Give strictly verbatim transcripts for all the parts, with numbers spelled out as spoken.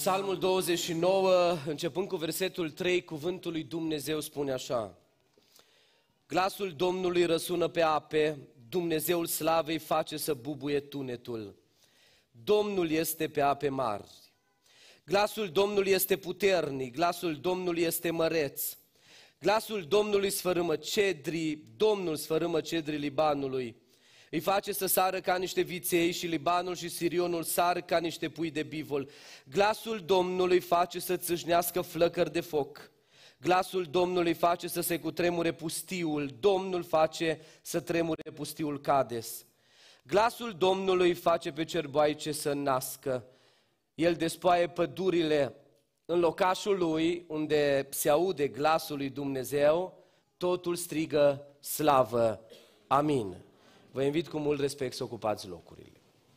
Psalmul douăzeci și nouă, începând cu versetul trei, cuvântul lui Dumnezeu spune așa: Glasul Domnului răsună pe ape, Dumnezeul slavei face să bubuie tunetul. Domnul este pe ape mari. Glasul Domnului este puternic, glasul Domnului este măreț. Glasul Domnului sfărâmă cedrii, Domnul sfărâmă cedrii Libanului. Îi face să sară ca niște viței și Libanul și Sirionul sar ca niște pui de bivol. Glasul Domnului face să țâșnească flăcări de foc. Glasul Domnului face să se cutremure pustiul, Domnul face să tremure pustiul Cades. Glasul Domnului face pe cerboaice să nască. El despoaie pădurile. În locașul lui, unde se aude glasul lui Dumnezeu, totul strigă slavă. Amin. Vă invit cu mult respect să ocupați locurile.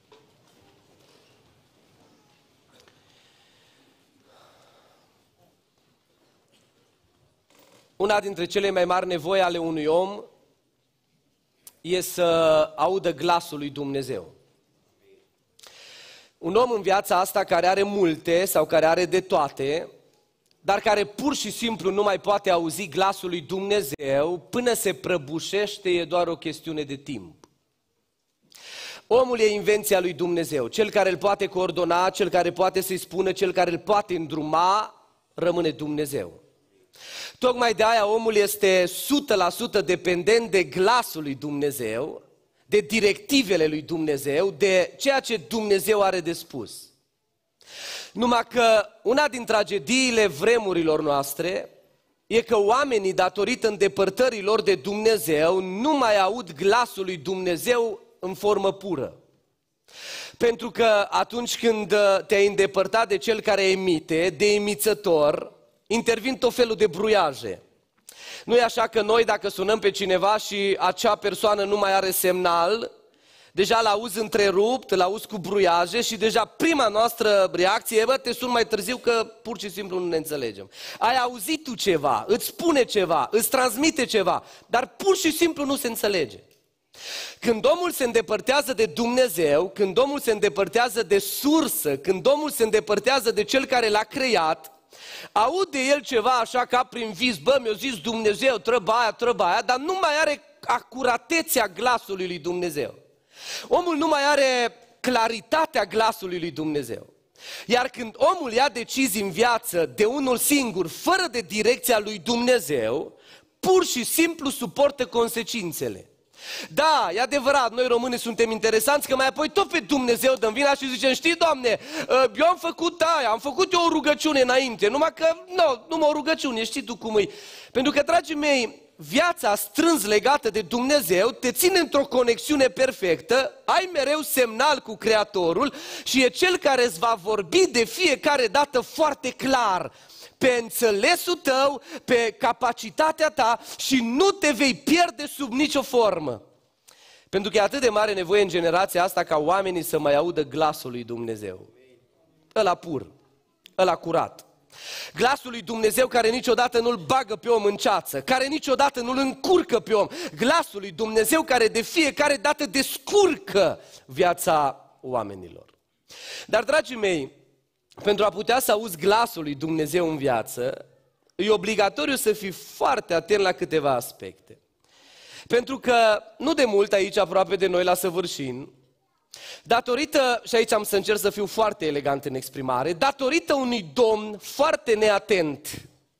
Una dintre cele mai mari nevoi ale unui om e să audă glasul lui Dumnezeu. Un om în viața asta care are multe sau care are de toate, dar care pur și simplu nu mai poate auzi glasul lui Dumnezeu, până se prăbușește, e doar o chestiune de timp. Omul e invenția lui Dumnezeu, cel care îl poate coordona, cel care poate să-i spună, cel care îl poate îndruma, rămâne Dumnezeu. Tocmai de aia omul este o sută la sută dependent de glasul lui Dumnezeu, de directivele lui Dumnezeu, de ceea ce Dumnezeu are de spus. Numai că una din tragediile vremurilor noastre e că oamenii, datorită îndepărtării lor de Dumnezeu, nu mai aud glasul lui Dumnezeu în formă pură. Pentru că atunci când te-ai îndepărtat de cel care emite, de emițător, intervin tot felul de bruiaje. Nu e așa că noi, dacă sunăm pe cineva și acea persoană nu mai are semnal, deja l-auzi întrerupt, l-auzi cu bruiaje și deja prima noastră reacție e: bă, te sun mai târziu că pur și simplu nu ne înțelegem. Ai auzit tu ceva, îți spune ceva, îți transmite ceva, dar pur și simplu nu se înțelege. Când omul se îndepărtează de Dumnezeu, când omul se îndepărtează de sursă, când omul se îndepărtează de cel care l-a creat, aude el ceva așa ca prin vis: bă, mi-a zis Dumnezeu, trăba aia, trăba aia, dar nu mai are acuratețea glasului lui Dumnezeu. Omul nu mai are claritatea glasului lui Dumnezeu. Iar când omul ia decizii în viață de unul singur, fără de direcția lui Dumnezeu, pur și simplu suportă consecințele. Da, e adevărat, noi românii suntem interesanți, că mai apoi tot pe Dumnezeu dăm vina și zicem: știi, Doamne, eu am făcut aia, am făcut eu o rugăciune înainte, numai că, nu, numai o rugăciune, știi tu cum e. Pentru că, dragii mei, viața strâns legată de Dumnezeu te ține într-o conexiune perfectă, ai mereu semnal cu Creatorul și e Cel care îți va vorbi de fiecare dată foarte clar, pe înțelesul tău, pe capacitatea ta și nu te vei pierde sub nicio formă. Pentru că e atât de mare nevoie în generația asta ca oamenii să mai audă glasul lui Dumnezeu. Ăla pur, ăla curat. Glasul lui Dumnezeu care niciodată nu-l bagă pe om în ceață, care niciodată nu-l încurcă pe om. Glasul lui Dumnezeu care de fiecare dată descurcă viața oamenilor. Dar, dragii mei, pentru a putea să auzi glasul lui Dumnezeu în viață, e obligatoriu să fii foarte atent la câteva aspecte. Pentru că nu de mult aici, aproape de noi la Săvârșin, datorită, și aici am să încerc să fiu foarte elegant în exprimare, datorită unui domn foarte neatent,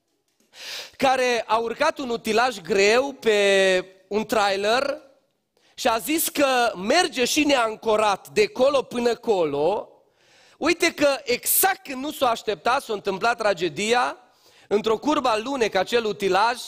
care a urcat un utilaj greu pe un trailer și a zis că merge și neancorat de colo până colo. Uite că exact când nu s-o aștepta, s-a întâmplat tragedia, într-o curbă alunecă acel utilaj,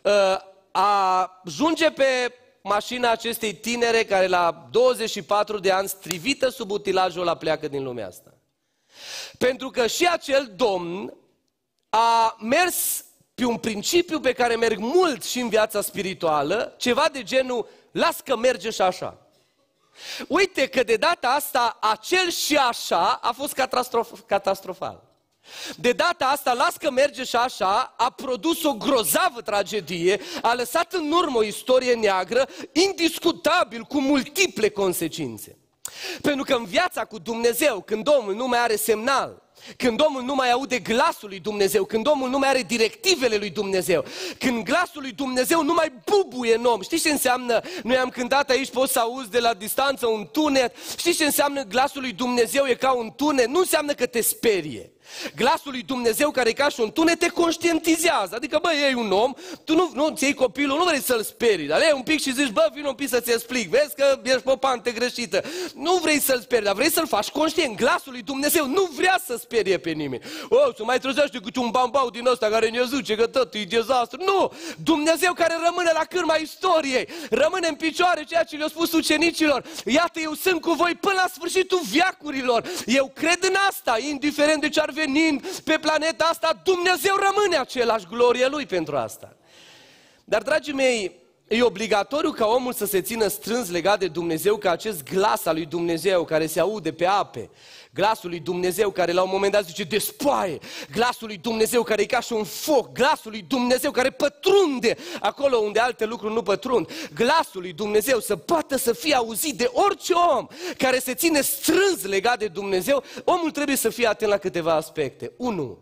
ajunge pe mașina acestei tinere care la douăzeci și patru de ani, strivită sub utilajul ăla, pleacă din lumea asta. Pentru că și acel domn a mers pe un principiu pe care merg mult și în viața spirituală, ceva de genul: las că merge și așa. Uite că de data asta acel și așa a fost catastrof, catastrofal. De data asta, las că merge și așa, a produs o grozavă tragedie, a lăsat în urmă o istorie neagră, indiscutabil, cu multiple consecințe. Pentru că în viața cu Dumnezeu, când omul nu mai are semnal, când omul nu mai aude glasul lui Dumnezeu, când omul nu mai are directivele lui Dumnezeu, când glasul lui Dumnezeu nu mai bubuie în om. Știți ce înseamnă? Noi am cântat aici, poți să auzi de la distanță un tunet. Știți ce înseamnă glasul lui Dumnezeu e ca un tunet? Nu înseamnă că te sperie. Glasul lui Dumnezeu, care e ca și un tunet, te conștientizează. Adică, bă, iei un om, tu nu, nu ți iei copilul, nu vrei să-l sperii, dar iei un pic și zici, bă, vin un pic să-ți explic, vezi că ești pe o pantă greșită. Nu vrei să-l sperii, dar vrei să-l faci conștient. Glasul lui Dumnezeu nu vrea să sperie pe nimeni. O, să mai trezește cu un bambau din ăsta care ne zice că tot e dezastru. Nu! Dumnezeu care rămâne la cârma istoriei, rămâne în picioare ceea ce le-a spus ucenicilor. Iată, eu sunt cu voi până la sfârșitul veacurilor. Eu cred în asta, indiferent de ce ar venind pe planeta asta, Dumnezeu rămâne același, glorie Lui pentru asta. Dar, dragii mei, e obligatoriu ca omul să se țină strâns legat de Dumnezeu, ca acest glas al lui Dumnezeu care se aude pe ape, glasul lui Dumnezeu care la un moment dat zice despoaie, glasul lui Dumnezeu care e ca și un foc, glasul lui Dumnezeu care pătrunde acolo unde alte lucruri nu pătrund, glasul lui Dumnezeu să poată să fie auzit de orice om care se ține strâns legat de Dumnezeu. Omul trebuie să fie atent la câteva aspecte. unu.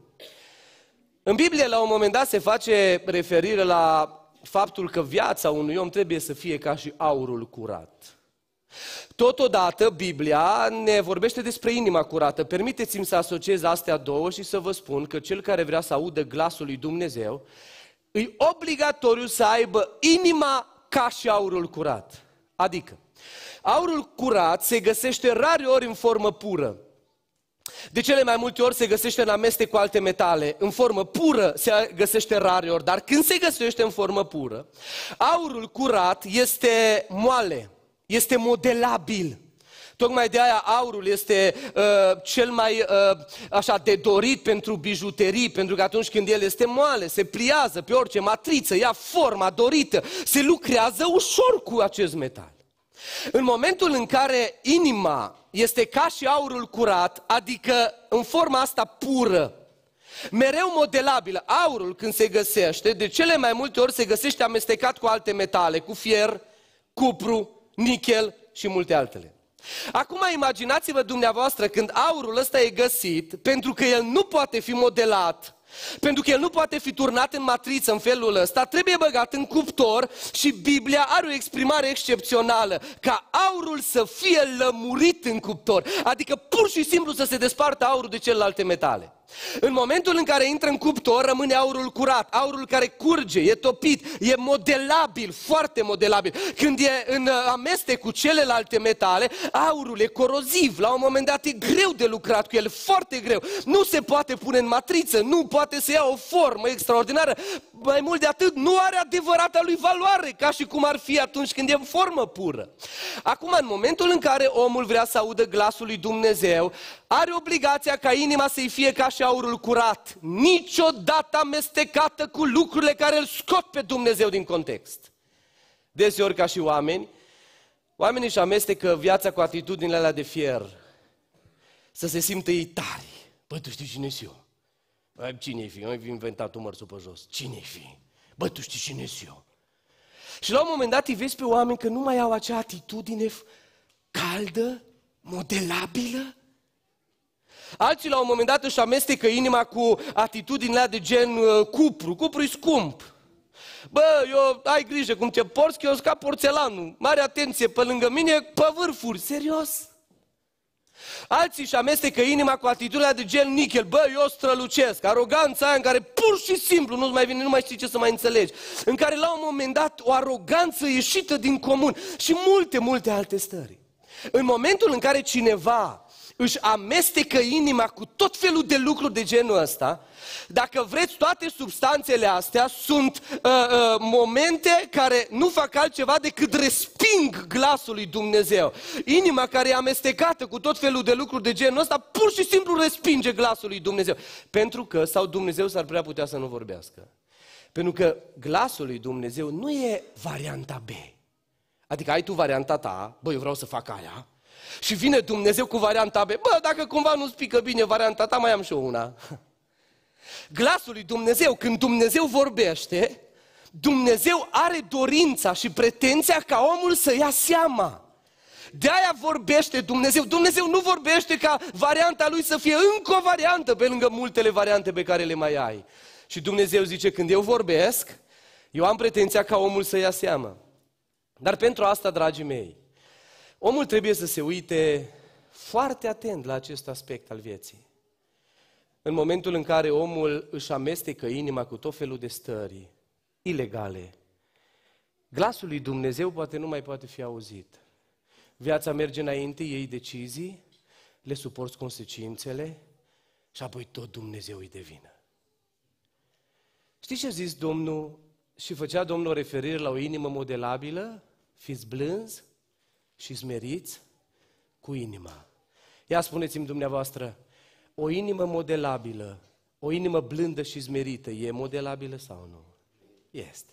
În Biblie la un moment dat se face referire la faptul că viața unui om trebuie să fie ca și aurul curat. Totodată, Biblia ne vorbește despre inima curată. Permiteți-mi să asociez astea două și să vă spun că cel care vrea să audă glasul lui Dumnezeu, e obligatoriu să aibă inima ca și aurul curat. Adică, aurul curat se găsește rareori în formă pură. De cele mai multe ori se găsește în amestec cu alte metale. În formă pură se găsește rareori, dar când se găsește în formă pură, aurul curat este moale, este modelabil. Tocmai de aia aurul este uh, cel mai uh, așa de dorit pentru bijuterii, pentru că atunci când el este moale, se pliază pe orice matriță, ia forma dorită, se lucrează ușor cu acest metal. În momentul în care inima este ca și aurul curat, adică în forma asta pură, mereu modelabilă, aurul când se găsește, de cele mai multe ori se găsește amestecat cu alte metale, cu fier, cupru, nichel și multe altele. Acum imaginați-vă dumneavoastră când aurul ăsta e găsit, pentru că el nu poate fi modelat, pentru că el nu poate fi turnat în matriță în felul ăsta, trebuie băgat în cuptor și Biblia are o exprimare excepțională, ca aurul să fie lămurit în cuptor, adică pur și simplu să se despartă aurul de celelalte metale. În momentul în care intră în cuptor, rămâne aurul curat, aurul care curge, e topit, e modelabil, foarte modelabil. Când e în amestec cu celelalte metale, aurul e coroziv, la un moment dat e greu de lucrat cu el, foarte greu. Nu se poate pune în matriță, nu poate să ia o formă extraordinară. Mai mult de atât, nu are adevărata lui valoare, ca și cum ar fi atunci când e în formă pură. Acum, în momentul în care omul vrea să audă glasul lui Dumnezeu, are obligația ca inima să-i fie ca și aurul curat, niciodată amestecată cu lucrurile care îl scot pe Dumnezeu din context. Deseori, ca și oameni, oamenii își amestecă viața cu atitudinile alea de fier, să se simtă ei tari. Bă, tu știi cine-s eu? Bă, cine-i fi? Am inventat un mărsul pe jos. Cine-i fi? Bă, tu știi cine-s eu? Și la un moment dat îi vezi pe oameni că nu mai au acea atitudine caldă, modelabilă. Alții la un moment dat își amestecă inima cu atitudinile de gen uh, cupru. Cupru-i scump. Bă, eu ai grijă cum te porți, că eu sunt ca porțelanul. Mare atenție pe lângă mine, pe vârfuri. Serios? Alții își amestecă inima cu atitudinea de gen nichel. Bă, eu strălucesc. Aroganța aia în care pur și simplu nu-ți mai vine, nu mai știi ce să mai înțelegi. În care la un moment dat o aroganță ieșită din comun și multe, multe alte stări. În momentul în care cineva își amestecă inima cu tot felul de lucruri de genul ăsta, dacă vreți, toate substanțele astea sunt uh, uh, momente care nu fac altceva decât resping glasul lui Dumnezeu. Inima care e amestecată cu tot felul de lucruri de genul ăsta, pur și simplu respinge glasul lui Dumnezeu. Pentru că, sau Dumnezeu s-ar prea putea să nu vorbească. Pentru că glasul lui Dumnezeu nu e varianta B. Adică ai tu varianta ta, bă, eu vreau să fac aia, și vine Dumnezeu cu varianta B. Bă, dacă cumva nu-ți pică bine varianta ta, mai am și eu una. Glasul lui Dumnezeu, când Dumnezeu vorbește, Dumnezeu are dorința și pretenția ca omul să ia seama. De-aia vorbește Dumnezeu. Dumnezeu nu vorbește ca varianta Lui să fie încă o variantă pe lângă multele variante pe care le mai ai. Și Dumnezeu zice, când eu vorbesc, eu am pretenția ca omul să ia seama. Dar pentru asta, dragii mei, omul trebuie să se uite foarte atent la acest aspect al vieții. În momentul în care omul își amestecă inima cu tot felul de stări ilegale, glasul lui Dumnezeu poate nu mai poate fi auzit. Viața merge înainte, iei decizii, le suporți consecințele și apoi tot Dumnezeu îi devină. Știți ce a zis Domnul? Și făcea Domnul referire la o inimă modelabilă? Fiți blânzi și smeriți cu inima. Ia spuneți-mi dumneavoastră, o inimă modelabilă, o inimă blândă și smerită, e modelabilă sau nu? Este.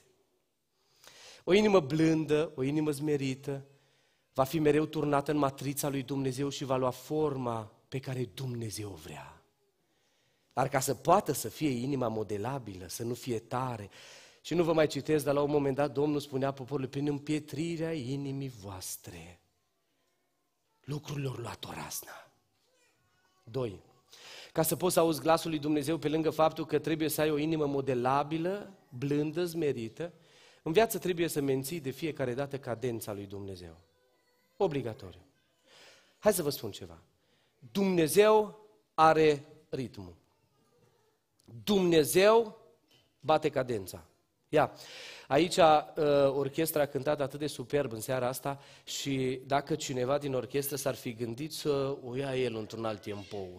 O inimă blândă, o inimă smerită, va fi mereu turnată în matrița lui Dumnezeu și va lua forma pe care Dumnezeu vrea. Dar ca să poată să fie inima modelabilă, să nu fie tare, și nu vă mai citesc, dar la un moment dat Domnul spunea poporului, prin împietrirea inimii voastre, lucrurilor luat o razna. Doi. Ca să poți să auzi glasul lui Dumnezeu, pe lângă faptul că trebuie să ai o inimă modelabilă, blândă, smerită, în viață trebuie să menții de fiecare dată cadența lui Dumnezeu. Obligatoriu. Hai să vă spun ceva. Dumnezeu are ritmul. Dumnezeu bate cadența. Ia, aici uh, orchestra a cântat atât de superb în seara asta și dacă cineva din orchestră s-ar fi gândit să o ia el într-un alt tempou.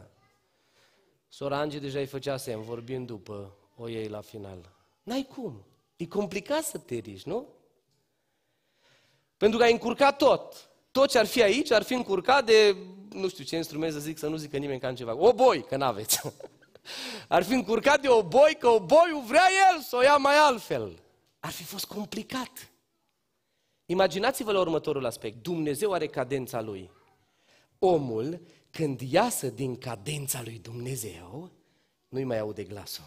Sora Angie deja îi făcea semn, vorbind după, o iei la final. N-ai cum. E complicat să te riști, nu? Pentru că ai încurcat tot. Tot ce ar fi aici ar fi încurcat de, nu știu ce instrument să zic, să nu zică nimeni că am ceva. Oboi, că n-aveți. Ar fi încurcat de oboi, că oboiul vrea el să o ia mai altfel. Ar fi fost complicat. Imaginați-vă la următorul aspect. Dumnezeu are cadența lui. Omul, când iasă din cadența lui Dumnezeu, nu-i mai aude glasul.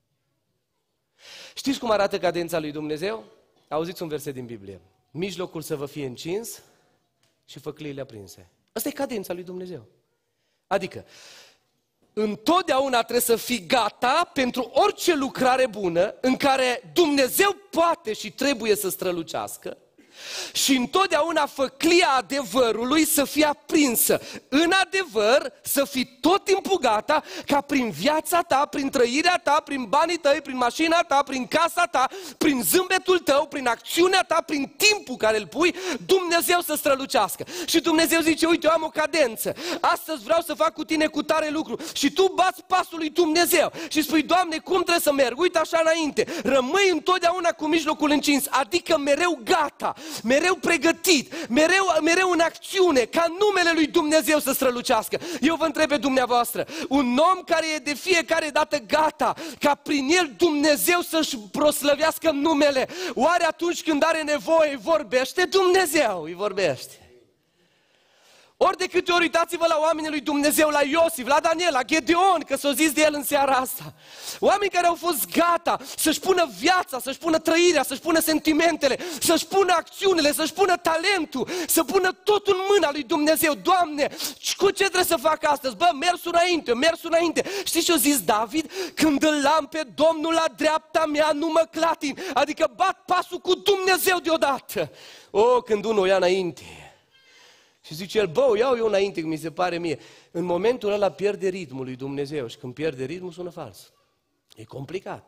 Știți cum arată cadența lui Dumnezeu? Auziți un verset din Biblie. Mijlocul să vă fie încins și făcliile aprinse. Asta e cadența lui Dumnezeu. Adică, întotdeauna trebuie să fii gata pentru orice lucrare bună în care Dumnezeu poate și trebuie să strălucească și întotdeauna făclia adevărului să fie aprinsă. În adevăr, să fii tot timpul gata ca prin viața ta, prin trăirea ta, prin banii tăi, prin mașina ta, prin casa ta, prin zâmbetul tău, prin acțiunea ta, prin timpul care îl pui, Dumnezeu să strălucească. Și Dumnezeu zice, uite, eu am o cadență. Astăzi vreau să fac cu tine cu tare lucru. Și tu bați pasul lui Dumnezeu și spui, Doamne, cum trebuie să merg? Uite așa înainte. Rămâi întotdeauna cu mijlocul încins, adică mereu gata, mereu pregătit, mereu, mereu în acțiune, ca numele lui Dumnezeu să strălucească. Eu vă întreb pe dumneavoastră, un om care e de fiecare dată gata, ca prin el Dumnezeu să-și proslăvească numele, oare atunci când are nevoie vorbește Dumnezeu? Îi vorbește. Ori de câte ori uitați-vă la oamenii lui Dumnezeu, la Iosif, la Daniel, la Gedeon, că s-o zis de el în seara asta. Oameni care au fost gata să-și pună viața, să-și pună trăirea, să-și pună sentimentele, să-și pună acțiunile, să-și pună talentul, să pună totul în mâna lui Dumnezeu. Doamne, cu ce trebuie să fac astăzi? Bă, mers înainte, mers înainte. Știți ce a zis David? Când îl am pe Domnul la dreapta mea, nu mă clatin. Adică bat pasul cu Dumnezeu deodată. O, când unul o ia înainte. Și zice el, bă, o iau eu înainte, că mi se pare mie. În momentul ăla pierde ritmul lui Dumnezeu și când pierde ritmul sună fals. E complicat.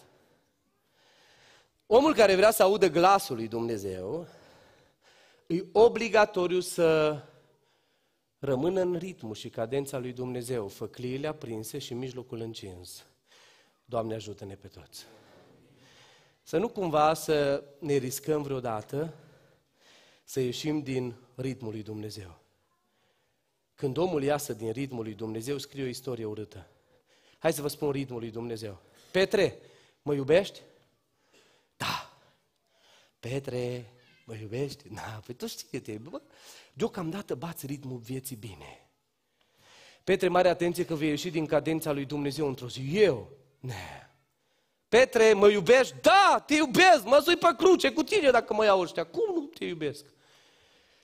Omul care vrea să audă glasul lui Dumnezeu, e obligatoriu să rămână în ritmul și cadența lui Dumnezeu, făcliile aprinse și mijlocul încins. Doamne, ajută-ne pe toți. Să nu cumva să ne riscăm vreodată să ieșim din ritmul lui Dumnezeu. Când omul iasă din ritmul lui Dumnezeu, scrie o istorie urâtă. Hai să vă spun ritmul lui Dumnezeu. Petre, mă iubești? Da. Petre, mă iubești? Da. Păi tu știi că te iubi. Deocamdată bați ritmul vieții bine. Petre, mare atenție că vei ieși din cadența lui Dumnezeu într-o zi. Eu? Ne. Petre, mă iubești? Da, te iubesc, mă sui pe cruce cu tine dacă mă iau ăștia. Cum nu te iubesc?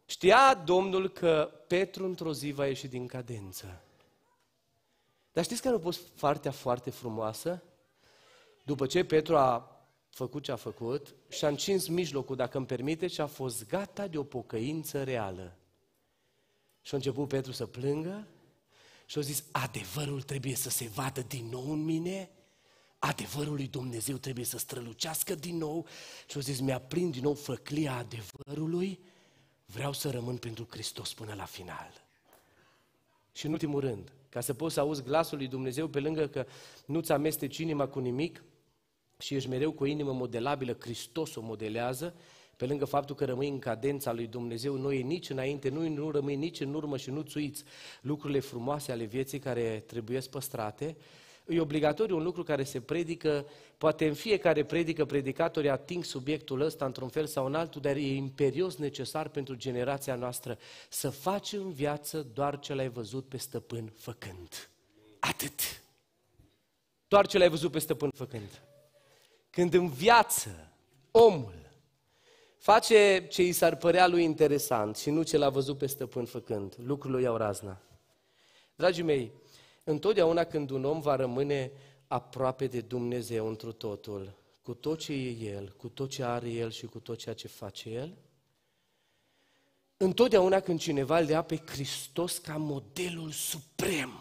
Știa Domnul că Petru într-o zi va ieși din cadență. Dar știți care a fost partea foarte frumoasă? După ce Petru a făcut ce a făcut și-a încins mijlocul, dacă îmi permite, și a fost gata de o pocăință reală. Și a început Petru să plângă și a zis, adevărul trebuie să se vadă din nou în mine, adevărul lui Dumnezeu trebuie să strălucească din nou. Și a zis, mi-aprind din nou făclia adevărului, vreau să rămân pentru Hristos până la final. Și în ultimul rând, ca să poți să auzi glasul lui Dumnezeu, pe lângă că nu-ți amesteci inima cu nimic și ești mereu cu o inimă modelabilă, Hristos o modelează, pe lângă faptul că rămâi în cadența lui Dumnezeu, nu e nici înainte, nu, nu rămâi nici în urmă și nu-ți uiți lucrurile frumoase ale vieții care trebuie păstrate. E obligatoriu un lucru care se predică, poate în fiecare predică predicatorii ating subiectul ăsta într-un fel sau în altul, dar e imperios necesar pentru generația noastră să faci în viață doar ce l-ai văzut pe stăpân făcând. Atât. Doar ce l-ai văzut pe stăpân făcând. Când în viață omul face ce i s-ar părea lui interesant și nu ce l-a văzut pe stăpân făcând, lucrurile iau razna. Dragii mei, întotdeauna când un om va rămâne aproape de Dumnezeu întru totul, cu tot ce e El, cu tot ce are El și cu tot ceea ce face El, întotdeauna când cineva îl ia pe Hristos ca modelul suprem,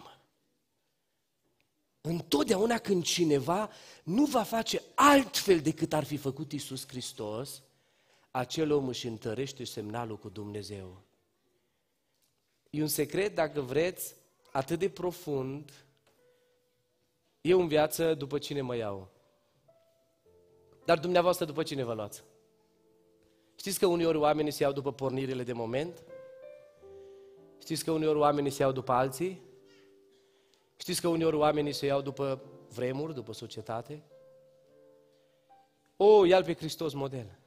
întotdeauna când cineva nu va face altfel decât ar fi făcut Iisus Hristos, acel om își întărește semnalul cu Dumnezeu. E un secret, dacă vreți, atât de profund. Eu în viață după cine mă iau? Dar dumneavoastră după cine vă luați? Știți că uneori oamenii se iau după pornirile de moment? Știți că uneori oamenii se iau după alții? Știți că uneori oamenii se iau după vremuri, după societate? O, ia-L pe Hristos model.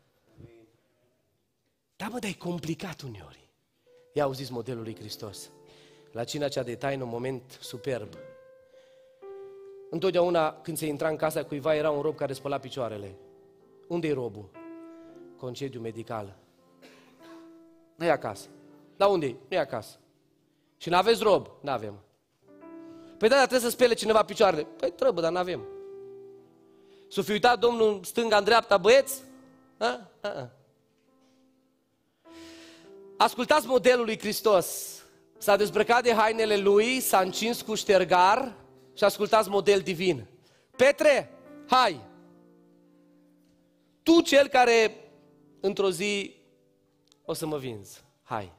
Da, mă, dar e complicat uneori. Ia auziți modelul lui Hristos. La cina cea de taină, un moment superb. Întotdeauna când se intra în casa cuiva era un rob care spăla picioarele. Unde-i robul? Concediu medical. Nu e acasă. Da, unde-i? Nu e acasă. Și n-aveți rob? N-avem. Păi da, dar trebuie să spele cineva picioarele. Păi trebuie, dar n-avem. S-o fi uitat Domnul în stânga, în dreapta, băieți? A? A, a. Ascultați modelul lui Hristos. S-a dezbrăcat de hainele lui, s-a încins cu ștergar și ascultați model divin. Petre, hai! Tu cel care într-o zi o să mă vinzi, hai!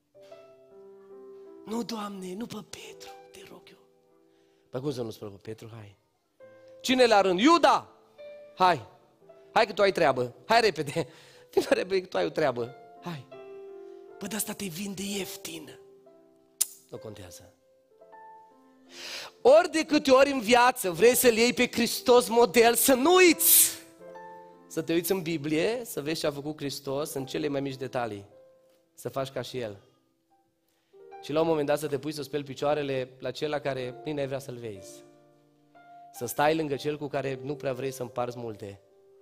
Nu, Doamne, nu pe Petru, te rog eu. Păi cum să nu spun pe Petru, hai! Cine la rând? Iuda! Hai! Hai că tu ai treabă, hai repede! Vino repede că tu ai o treabă, hai! Bă, de asta te vinde ieftin. Nu contează. Ori de câte ori în viață vrei să-L iei pe Hristos model, să nu uiți, să te uiți în Biblie, să vezi ce a făcut Hristos în cele mai mici detalii, să faci ca și El. Și la un moment dat să te pui să speli picioarele la cel la care nici n-ai vrea să-L vezi. Să stai lângă cel cu care nu prea vrei să împarți multe.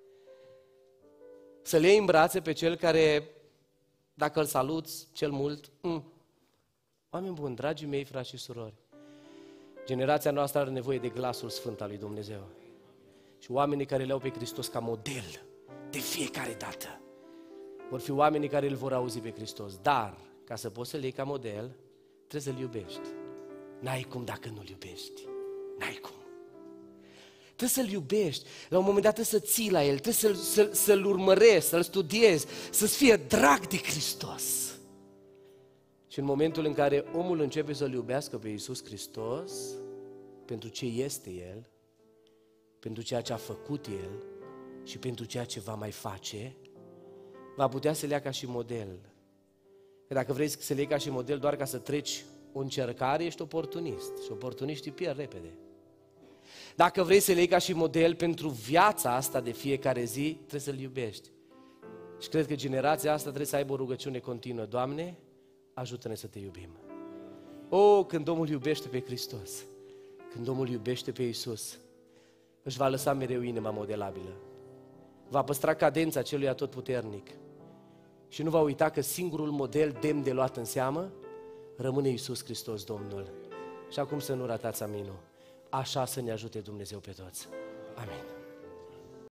Să-L iei în brațe pe cel care, dacă îl saluți cel mult, mm. Oameni buni, dragii mei, frați și surori, generația noastră are nevoie de glasul sfânt al lui Dumnezeu. Și oamenii care le au pe Hristos ca model de fiecare dată vor fi oamenii care îl vor auzi pe Hristos. Dar, ca să poți să-L iei ca model, trebuie să-L iubești. N-ai cum dacă nu-L iubești. N-ai cum. Trebuie să-L iubești. La un moment dat trebuie să ții la El, trebuie să-L, să, să-L urmărești, să-L studiezi, să-ți fie drag de Hristos. Și în momentul în care omul începe să-L iubească pe Iisus Hristos, pentru ce este El, pentru ceea ce a făcut El și pentru ceea ce va mai face, va putea să-L ia ca și model. Că dacă vrei să-L iei ca și model doar ca să treci o încercare, ești oportunist și oportuniștii pierd repede. Dacă vrei să-L iei ca și model pentru viața asta de fiecare zi, trebuie să-L iubești. Și cred că generația asta trebuie să aibă o rugăciune continuă. Doamne, ajută-ne să Te iubim. O, când omul iubește pe Hristos, când omul iubește pe Iisus, își va lăsa mereu inima modelabilă. Va păstra cadența celui atotputernic. Și nu va uita că singurul model demn de luat în seamă rămâne Iisus Hristos Domnul. Și acum să nu ratați aminul. Așa să ne ajute Dumnezeu pe toți. Amin.